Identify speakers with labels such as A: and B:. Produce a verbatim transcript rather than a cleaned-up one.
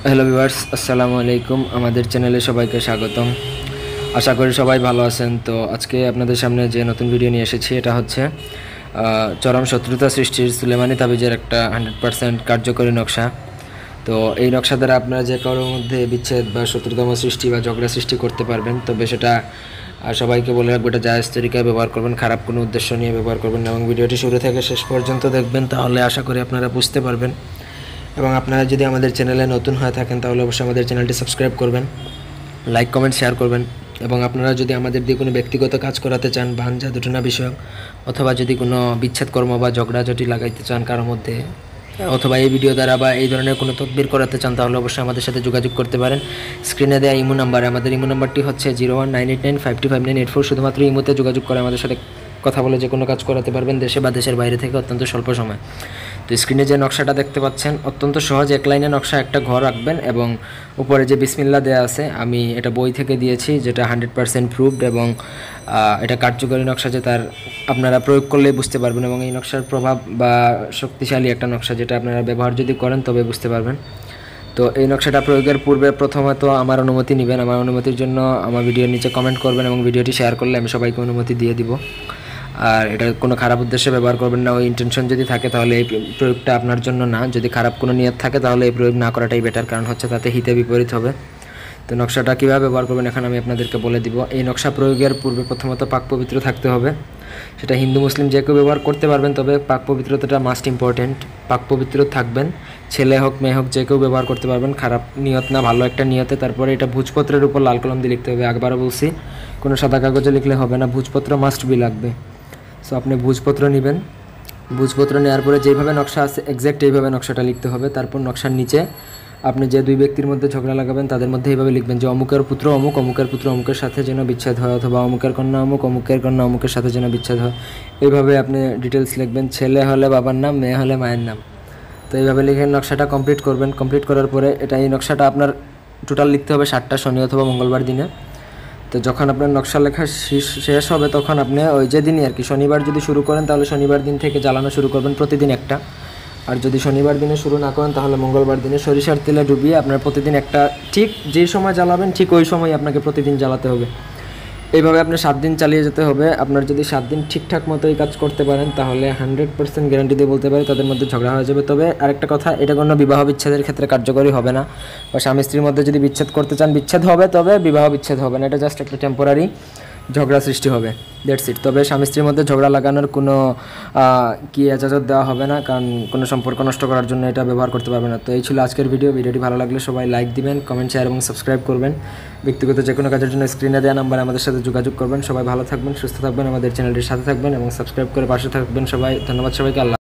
A: Hello viewers, আসসালামু আলাইকুম। আমাদের চ্যানেলে সবাইকে স্বাগতম। আশা করি সবাই ভালো আছেন। তো আজকে আপনাদের সামনে যে নতুন ভিডিও নিয়ে এসেছি এটা হচ্ছে চরম শত্রুতা সৃষ্টির সুলেমানি তাবিজের একটা হান্ড্রেড পার্সেন্ট কার্যকরী নকশা। তো এই নকশা দ্বারা আপনারা যে কারোর মধ্যে বিচ্ছেদ বা শত্রুতম সৃষ্টি বা ঝগড়া সৃষ্টি করতে পারবেন। তবে সেটা সবাইকে বলে রাখবো, এটা জায়েজ তরিকায় ব্যবহার করবেন, খারাপ কোনো উদ্দেশ্য নিয়ে ব্যবহার করবেন না। এবং ভিডিওটি শুরু থেকে শেষ পর্যন্ত দেখবেন, তাহলে আশা করি আপনারা বুঝতে পারবেন। এবং আপনারা যদি আমাদের চ্যানেলে নতুন হয়ে থাকেন তাহলে অবশ্যই আমাদের চ্যানেলটি সাবস্ক্রাইব করবেন, লাইক কমেন্ট শেয়ার করবেন। এবং আপনারা যদি আমাদের দিয়ে কোনো ব্যক্তিগত কাজ করাতে চান, বান জাদুটনা বিষয়ক, অথবা যদি কোনো বিচ্ছেদ কর্ম বা ঝগড়াঝাটি লাগাইতে চান কারোর মধ্যে, অথবা এই ভিডিও দ্বারা বা এই ধরনের কোনো তদবির করাতে চান, তাহলে অবশ্যই আমাদের সাথে যোগাযোগ করতে পারেন। স্ক্রিনে দেওয়া ইমো নাম্বারে, আমাদের ইমো নাম্বারটি হচ্ছে zero one nine eight nine five two five nine eight four. শুধুমাত্র ইমোতে যোগাযোগ করে আমাদের সাথে কথা বলে যে কোনো কাজ করাতে পারবেন, দেশে বা দেশের বাইরে থেকে, অত্যন্ত স্বল্প সময়। তো স্ক্রিনে যে নকশাটা দেখতে পাচ্ছেন অত্যন্ত সহজ, এক লাইনে নকশা। একটা ঘর রাখবেন এবং উপরে যে বিসমিল্লাহ দেওয়া আছে, আমি এটা বই থেকে দিয়েছি, যেটা হান্ড্রেড পার্সেন্ট প্রুভড এবং এটা কার্যকরী নকশা, যে তার আপনারা প্রয়োগ করলেই বুঝতে পারবেন। এবং এই নকশার প্রভাব বা শক্তিশালী একটা নকশা, যেটা আপনারা ব্যবহার যদি করেন তবে বুঝতে পারবেন। তো এই নকশাটা প্রয়োগের পূর্বে প্রথমত আমার অনুমতি নেবেন। আমার অনুমতির জন্য আমার ভিডিওর নিচে কমেন্ট করবেন এবং ভিডিওটি শেয়ার করলে আমি সবাইকে অনুমতি দিয়ে দিব। আর এটা কোনো খারাপ উদ্দেশ্যে ব্যবহার করবেন না। ওই ইন্টেনশন যদি থাকে তাহলে এই প্রয়োগটা আপনার জন্য না। যদি খারাপ কোনো নিয়ত থাকে তাহলে এই প্রয়োগ না করাটাই বেটার, কারণ হচ্ছে তাতে হিতে বিপরীত হবে। তো নকশাটা কীভাবে ব্যবহার করবেন এখন আমি আপনাদেরকে বলে দিব। এই নকশা প্রয়োগের পূর্বে প্রথমত পাক পবিত্র থাকতে হবে। সেটা হিন্দু মুসলিম যে কেউ ব্যবহার করতে পারবেন, তবে পাক পবিত্রতাটা মাস্ট ইম্পর্টেন্ট। পাক পবিত্র থাকবেন, ছেলে হোক মেয়ে হোক যে কেউ ব্যবহার করতে পারবেন। খারাপ নিয়ত না, ভালো একটা নিয়তে। তারপরে এটা ভোজপত্রের উপর লাল কলম দিয়ে লিখতে হবে। একবারও বলছি, কোনো সাদা কাগজে লিখলে হবে না, ভোজপত্র মাস্ট বি লাগবে। সো আপনি ভোজপত্র নেবেন। ভোজপত্র নেওয়ার পরে যেইভাবে নকশা আছে এক্স্যাক্ট এইভাবে নকশাটা লিখতে হবে। তারপর নকশার নিচে আপনি যে দুই ব্যক্তির মধ্যে ঝগড়া লাগাবেন তাদের মধ্যে এইভাবে লিখবেন যে অমুকের পুত্র অমুক, অমুকের পুত্র অমুকের সাথে যেন বিচ্ছেদ হয়, অথবা অমুকের কন্যা অমুক, অমুকের কন্যা অমুকের সাথে যেন বিচ্ছেদ হয়। এইভাবে আপনি ডিটেলস লিখবেন। ছেলে হলে বাবার নাম, মেয়ে হলে মায়ের নাম। তো এইভাবে লিখে নকশাটা কমপ্লিট করবেন। কমপ্লিট করার পরে এটা এই নকশাটা আপনার টোটাল লিখতে হবে সাতটা শনি অথবা মঙ্গলবার দিনে। তো যখন আপনার নকশা লেখা শেষ হবে তখন আপনি ওই যে দিনই আর কি, শনিবার যদি শুরু করেন তাহলে শনিবার দিন থেকে জ্বালানো শুরু করবেন, প্রতিদিন একটা। আর যদি শনিবার দিনে শুরু না করেন তাহলে মঙ্গলবার দিনে সরিষার তেলে ডুবিয়ে আপনার প্রতিদিন একটা, ঠিক যেই সময় জ্বালাবেন ঠিক ওই সময় আপনাকে প্রতিদিন জ্বালাতে হবে। এইভাবে আপনি সাত দিন চালিয়ে যেতে হবে। আপনার যদি সাত দিন ঠিকঠাক মতো এই কাজ করতে পারেন তাহলে হান্ড্রেড পার্সেন্ট গ্যারান্টি দিয়ে বলতে পারি তাদের মধ্যে ঝগড়া হয়ে যাবে। তবে আরেকটা কথা, এটা কোনো বিবাহ বিচ্ছেদের ক্ষেত্রে কার্যকরী হবে না। বা স্বামী স্ত্রীর মধ্যে যদি বিচ্ছেদ করতে চান বিচ্ছেদ হবে, তবে বিবাহ বিচ্ছেদ হবে না। এটা জাস্ট একটা টেম্পোরারি ঝগড়া সৃষ্টি হবে, দ্যাটস ইট। তবে স্বামী স্ত্রীর মধ্যে ঝগড়া লাগানোর কোনো কি এজাজত দেওয়া হবে না, কারণ কোনো সম্পর্ক নষ্ট করার জন্য এটা ব্যবহার করতে পারবে না। তো এই ছিল আজকের ভিডিও। ভিডিওটি ভালো লাগলে সবাই লাইক দিবেন, কমেন্ট শেয়ার এবং সাবস্ক্রাইব করবেন। ব্যক্তিগত যে কোনো কাজের জন্য স্ক্রিনে দেওয়া নাম্বারে আমাদের সাথে যোগাযোগ করবেন। সবাই ভালো থাকবেন, সুস্থ থাকবেন, আমাদের চ্যানেলটির সাথে থাকবেন এবং সাবস্ক্রাইব করে পাশে থাকবেন সবাই। ধন্যবাদ সবাইকে। আল্লাহ।